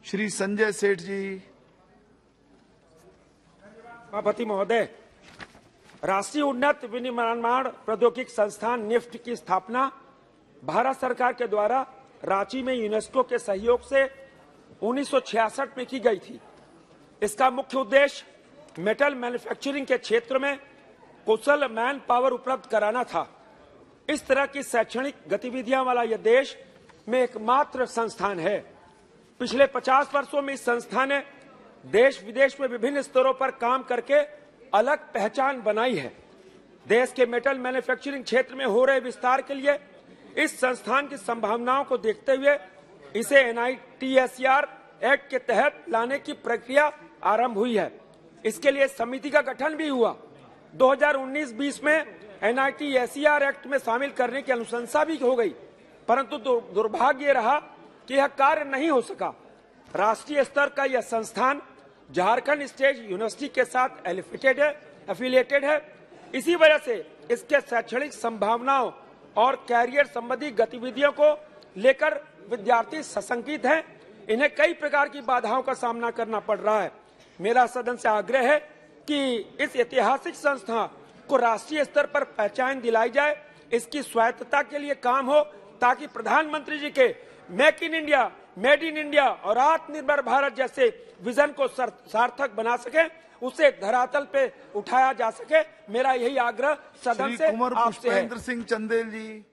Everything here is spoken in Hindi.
श्री संजय सेठ जी। सभापति महोदय, राष्ट्रीय उन्नत विनिर्माण प्रौद्योगिकी संस्थान निफ्ट की स्थापना भारत सरकार के द्वारा रांची में यूनेस्को के सहयोग से 1966 में की गई थी। इसका मुख्य उद्देश्य मेटल मैन्युफैक्चरिंग के क्षेत्र में कुशल मैन पावर उपलब्ध कराना था। इस तरह की शैक्षणिक गतिविधियां वाला यह देश में एकमात्र संस्थान है। पिछले 50 वर्षों में इस संस्थान ने देश विदेश में विभिन्न स्तरों पर काम करके अलग पहचान बनाई है। देश के मेटल मैन्युफैक्चरिंग क्षेत्र में हो रहे विस्तार के लिए इस संस्थान की संभावनाओं को देखते हुए इसे NITSER एक्ट के तहत लाने की प्रक्रिया आरंभ हुई है। इसके लिए समिति का गठन भी हुआ। 2019-20 में NITSER एक्ट में शामिल करने की अनुशंसा भी हो गई, परंतु दुर्भाग्य रहा कि यह कार्य नहीं हो सका। राष्ट्रीय स्तर का यह संस्थान झारखंड स्टेट यूनिवर्सिटी के साथ एफिलिएटेड है। इसी वजह से इसके शैक्षणिक संभावनाओं और कैरियर संबंधी गतिविधियों को लेकर विद्यार्थी सशंकित हैं। इन्हें कई प्रकार की बाधाओं का सामना करना पड़ रहा है। मेरा सदन से आग्रह है कि इस ऐतिहासिक संस्था को राष्ट्रीय स्तर पर पहचान दिलाई जाए, इसकी स्वायत्तता के लिए काम हो, ताकि प्रधानमंत्री जी के make in India, made in India और आत्मनिर्भर भारत जैसे विजन को सार्थक बना सके, उसे धरातल पे उठाया जा सके। मेरा यही आग्रह सदन से आपसे है। पुष्पेंद्र सिंह चंदेल जी।